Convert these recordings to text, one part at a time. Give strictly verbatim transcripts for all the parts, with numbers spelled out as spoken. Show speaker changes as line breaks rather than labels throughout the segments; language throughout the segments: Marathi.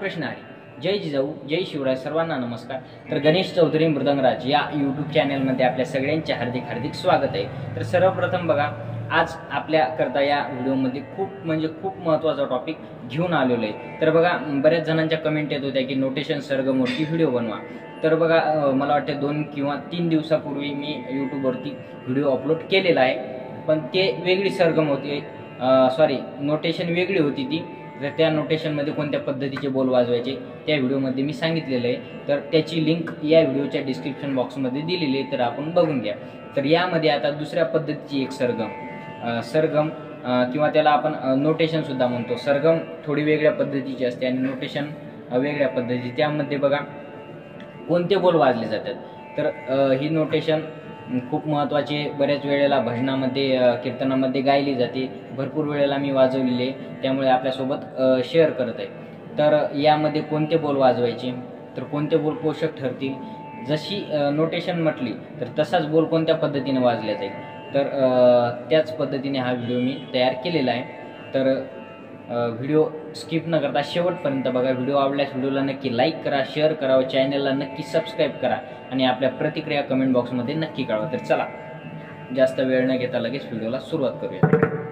रामकृष्ण हरी. जय जिजाऊ, जय शिवराय. सर्वांना नमस्कार. तर गणेश चौधरी मृदंगराज या यूट्यूब चॅनलमध्ये आपल्या सगळ्यांचे हार्दिक हार्दिक स्वागत आहे. तर सर्वप्रथम बघा, आज आपल्या करता या व्हिडिओमध्ये खूप म्हणजे खूप महत्त्वाचा टॉपिक घेऊन आलेलो आहे. तर बघा, बऱ्याच जणांच्या कमेंट येत होत्या की नोटेशन सरगमवरती व्हिडिओ बनवा. तर बघा, मला वाटते दोन किंवा तीन दिवसापूर्वी मी यूट्यूबवरती व्हिडिओ अपलोड केलेला आहे, पण ते वेगळी सरगम होती, सॉरी नोटेशन वेगळी होती ती. तर त्या नोटेशनमध्ये कोणत्या पद्धतीचे बोल वाजवायचे त्या व्हिडिओमध्ये मी सांगितलेलं आहे. तर त्याची लिंक या व्हिडिओच्या डिस्क्रिप्शन बॉक्समध्ये दिलेली आहे, तर आपण बघून घ्या. तर यामध्ये आता दुसऱ्या पद्धतीची एक सरगम सरगम किंवा त्याला आपण नोटेशनसुद्धा म्हणतो. सरगम थोडी वेगळ्या पद्धतीची असते आणि नोटेशन वेगळ्या पद्धतीची. त्यामध्ये बघा कोणते बोल वाजले जातात. तर ही नोटेशन खूप महत्त्वाची, बऱ्याच वेळेला भजनामध्ये कीर्तनामध्ये गायली जाते, भरपूर वेळेला मी वाजवलेली आहे, त्यामुळे आपल्यासोबत शेअर करत आहे. तर यामध्ये कोणते बोल वाजवायचे, तर कोणते बोल पोषक ठरतील, जशी नोटेशन म्हटली तर तसाच बोल कोणत्या पद्धतीने वाजल्या जाईल, तर त्याच पद्धतीने हा व्हिडिओ मी तयार केलेला आहे. तर व्हिडिओ स्किप न करता शेवटपर्यंत बघा. व्हिडिओ आवडल्यास व्हिडिओला नक्की लाईक करा, शेअर करा व चॅनलला नक्की सबस्क्राईब करा आणि आपल्या प्रतिक्रिया कमेंट बॉक्समध्ये नक्की कळवा. तर चला, जास्त वेळ न घेता लगेच व्हिडिओला सुरुवात करूया.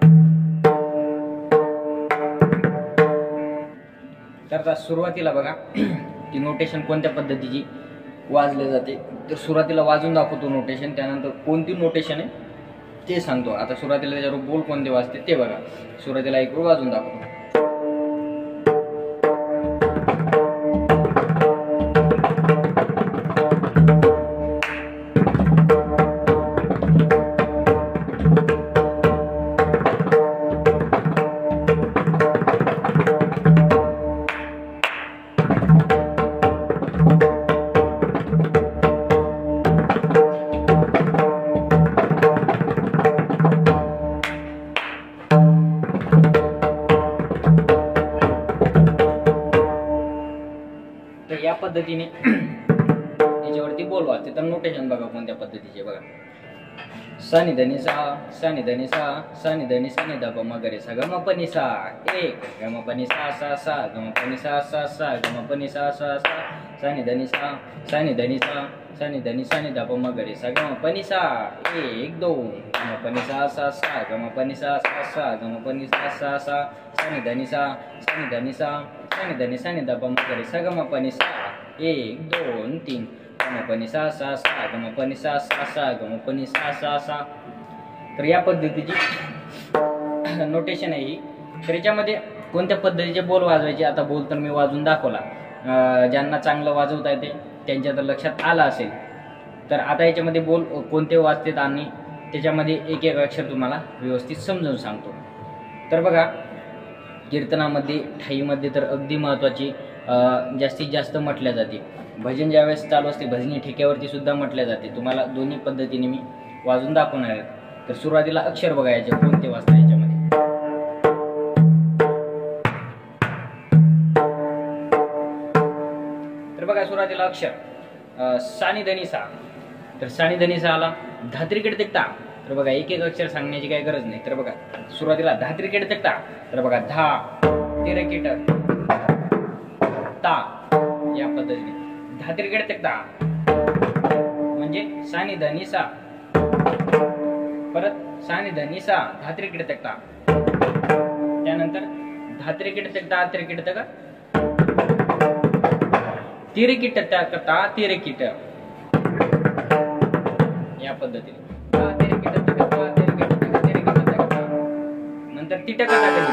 तर आता सुरुवातीला बघा ती नोटेशन कोणत्या पद्धतीची वाजले जाते. तर सुरुवातीला वाजून दाखवतो नोटेशन, त्यानंतर कोणती नोटेशन आहे ते सांगतो. आता सुरुवातीला त्याच्यावर बोल कोणते वाजते ते बघा. सुरुवातीला एक वेळ वाजून दाखवतो. तर या पद्धतीने याच्यावरती बोल वाजते. तर नोटेशन बघा कोणत्या पद्धतीचे बघा. सा नि ध नि सा, सा नि ध नि सा, सा नि ध नि सा नि ध प म ग रे सा ग म प नि सा, एक ग म प नि सा सा सा ग म प नि सा सा सा ग म प नि सा सा सा, सा नि ध नि सा, सा नि ध नि सा, सा नि ध नि सा नि ध प म ग रे सा ग म प नि सा, एक दोन ग म प नि सा सा सा ग म प नि सा सा सा ग म प नि सा सा सा, सा नि ध नि सा, सा नि ध नि सा, सा नि ध नि सा नि ध प म ग रे सा ग म प नि सा, एक दोन तीन ग म प नि सा सा सा ग म प नि सा सा सा ग म प नि सा सा सा. तर या पद्धतीची नोटेशन आहे ही. तर याच्यामध्ये कोणत्या पद्धतीचे बोल वाजवायचे, आता बोल तर मी वाजून दाखवला. ज्यांना चांगलं वाजवता येते त्यांच्या तर लक्षात आलं असेल. तर आता याच्यामध्ये बोल कोणते वाजतात आणि त्याच्यामध्ये एक एक अक्षर तुम्हाला व्यवस्थित समजून सांगतो. तर बघा, कीर्तनामध्ये ठाईमध्ये तर अगदी महत्त्वाची जास्तीत जास्त म्हटल्या जाते. भजन ज्यावेळेस चालू असते, भजनी ठेक्यावरती सुद्धा म्हटल्या जाते. तुम्हाला दोन्ही पद्धतीने मी वाजून दाखवणार आहे. तर सुरुवातीला अक्षर बघायचे कोणते वाजता याच्यामध्ये. तर बघा सुरुवातीला अक्षर सा नि ध नि सा. तर सा नि ध नि सा आला. धा त्रिकेट तिकटा. तर बघा एक एक अक्षर सांगण्याची काही गरज नाही. तर बघा सुरुवातीला धा त्रिकेट तिकटा. तर बघा धा तिरकीट ता, या पद्धतीने धा त्रिकेट तिकटा म्हणजे सा नि ध नि सा. परत सा नि ध नि सा, धा त्रिकेट तिकटा. त्यानंतर धा त्रिकेट तिकटा त्रिकेट तक तिरकीट तकता तिरकीट, या पद्धतीने नंतर तिटक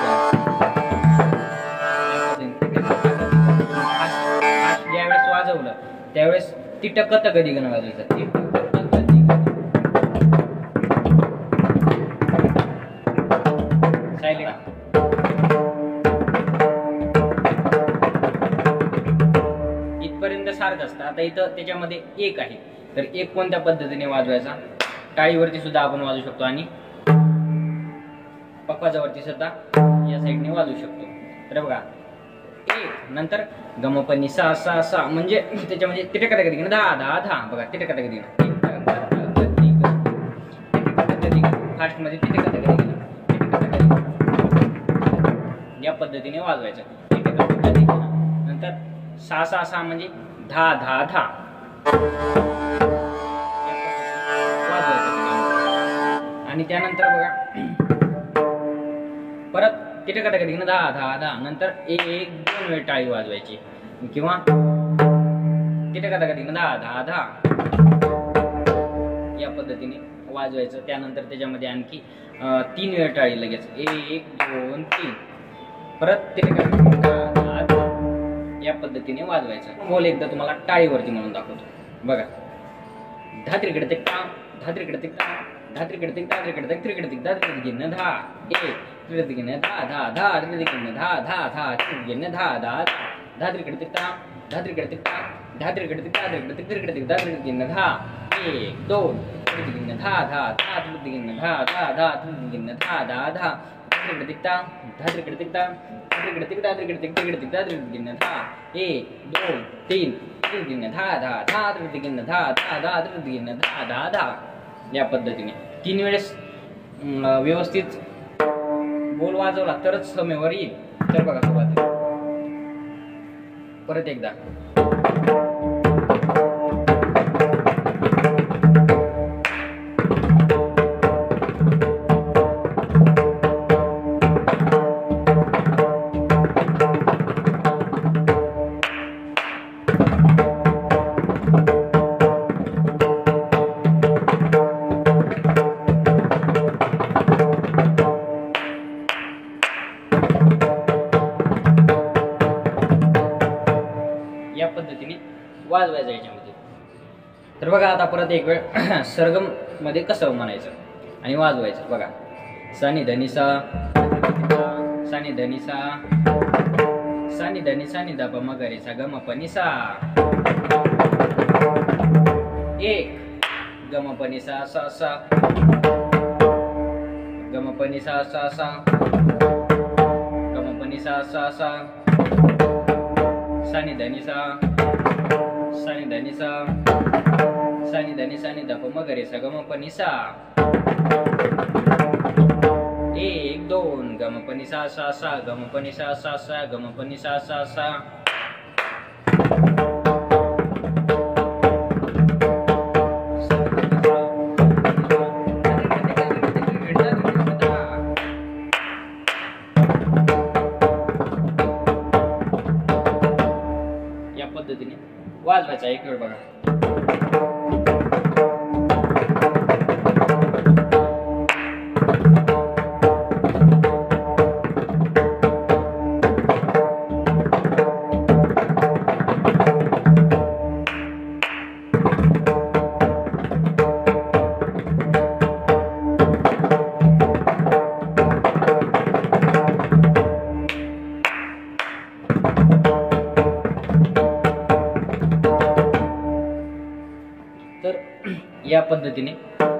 ज्यावेळेस वाजवलं त्यावेळेस तिटक कधी गण वाजवायचं. इथपर्यंत सारखं असतं. आता इथं त्याच्यामध्ये एक आहे, तर एक कोणत्या पद्धतीने वाजवायचा. टाळीवरती सुद्धा आपण वाजवू शकतो आणि पकवाजावरती सुद्धा या साईडने वाजवू शकतो. तर बघा एक नंतर गम प नि सा सा सा म्हणजे त्याच्यामध्ये तिटक कधी गण दहा दहा दहा. बघा तिटक कधी गण फास्ट मध्ये तिटक कधी गण या पद्धतीने वाजवायचं. नंतर सा सा सा म्हणजे धा धा धा आणि त्यानंतर बघा परत तिथे कथा कधी दहा दहा दहा नंतर एक एक दोन वेळ टाळी वाजवायची किंवा तिथे कथा कधी दहा दहा दहा या पद्धतीने वाजवायचं. त्यानंतर त्याच्यामध्ये आणखी तीन वेळ टाळी लगेच एक दोन तीन परत तिथे या पद्धतीने वाजवायचं. बोल एकदा तुम्हाला टाळीवरती म्हणून दाखवतो बघा. धात्रीकडे ते काम धात्रीकडे ते काम धात्रीकडे ते धात्रीकडे ते त्रिकडे ते धात्रीकडे गिन्न दहा एक त्रिकडे गिन्न दहा दहा दहा त्रिकडे गिन्न दहा दहा दहा त्रिकडे गिन्न दहा दहा धात्रीकडे ते काम धात्रीकडे ते काम धात्रीकडे ते धात्रीकडे ते त्रिकडे ते धात्रीकडे गिन्न दहा एक दोन त्रिकडे गिन्न दहा दहा दहा त्रिकडे गिन्न दहा दहा दहा त्रिकडे गिन्न दहा दहा दहा धात्रीकडे ते काम धात्रीकडे ते काम धात्रीकडे ते धात्रीकडे ते त्रिकडे ते धात्रीकडे गिन्न दहा एक दोन तीन त्रिकडे दहा दहा दहा त्रिकडे दहा दहा दहा त्रिकडे दहा दहा दहा या पद्धतीने तीन वेळेस व्यवस्थित बोल वाजवला तरच समेवर येईल. तर बघा सुरुवात परत एकदा या पद्धतीने वाजवायचं याच्यामध्ये. तर बघा आता परत एक वेळ सरगम मध्ये कसं म्हणायचं आणि वाजवायचं बघा. सानी धनी सा सानी धनी सा सानी धनी सानी दा प म ग रे सा ग म प नि सा एक ग म प नि सा सा सा ग म प नि सा सा सा ग म प नि सा सा सा सानी धनी सा सानी धनी सा सानी धनी सानी दा प म ग रे सा ग म प नि सा एक दोन ग म प नि सा सा सा ग म प नि सा सा सा ग म प नि सा सा सा या पद्धतीने वाजवायचा एक वेळ बघा. तर या पद्धतीने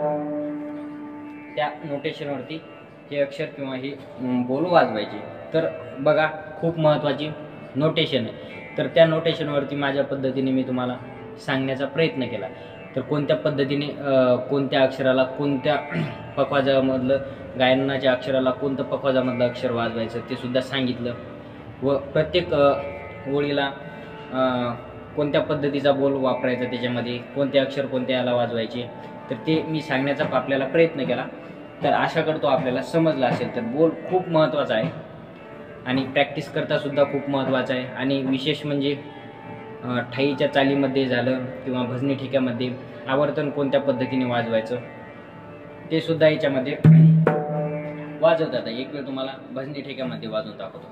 त्या नोटेशनवरती हे अक्षर किंवा हे बोल वाजवायचे. तर बघा खूप महत्त्वाची नोटेशन आहे. तर त्या नोटेशनवरती माझ्या पद्धतीने मी तुम्हाला सांगण्याचा प्रयत्न केला. तर कोणत्या पद्धतीने कोणत्या अक्षराला कोणत्या पखवाजामधलं गायनाच्या अक्षराला कोणतं पखवाजामधलं अक्षर वाजवायचं ते सुद्धा सांगितलं व प्रत्येक ओळीला कोणत्या पद्धतीचा बोल वापरायचा त्याच्यामध्ये कोणते अक्षर कोणत्या याला वाजवायचे तर ते मी सांगण्याचा आपल्याला प्रयत्न केला. तर आशा करतो आपल्याला समजलं असेल. तर बोल खूप महत्त्वाचा आहे आणि प्रॅक्टिस करता सुद्धा खूप महत्त्वाचा आहे. आणि विशेष म्हणजे ठाईच्या चालीमध्ये झालं किंवा भजनी ठेक्यामध्ये आवर्तन कोणत्या पद्धतीने वाजवायचं ते सुद्धा याच्यामध्ये वाजवतात. एक वेळ तुम्हाला भजनी ठेक्यामध्ये वाजवून दाखवतो.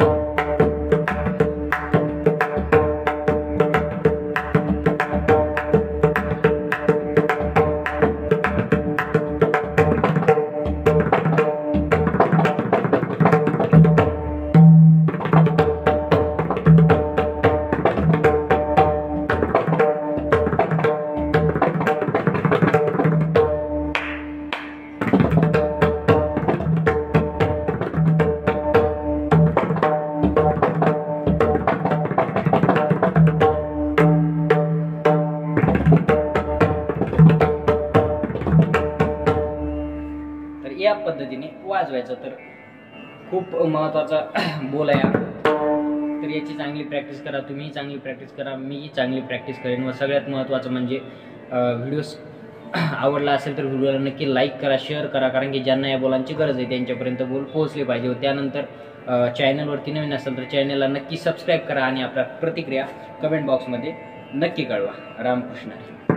या पद्धतीने वाजवायचं. तर खूप महत्त्वाचा बोल आहे. तर याची चांगली प्रॅक्टिस करा, तुम्हीही चांगली प्रॅक्टिस करा, मीही चांगली प्रॅक्टिस करेन. व सगळ्यात महत्त्वाचं म्हणजे व्हिडिओज आवडला असेल तर व्हिडिओला नक्की लाईक करा, शेअर करा, कारण की ज्यांना या बोलांची गरज आहे त्यांच्यापर्यंत बोल पोहोचले पाहिजे. व त्यानंतर चॅनलवरती नवीन असेल तर चॅनलला नक्की सबस्क्राईब करा आणि आपल्या प्रतिक्रिया कमेंट बॉक्समध्ये नक्की कळवा. रामकृष्ण.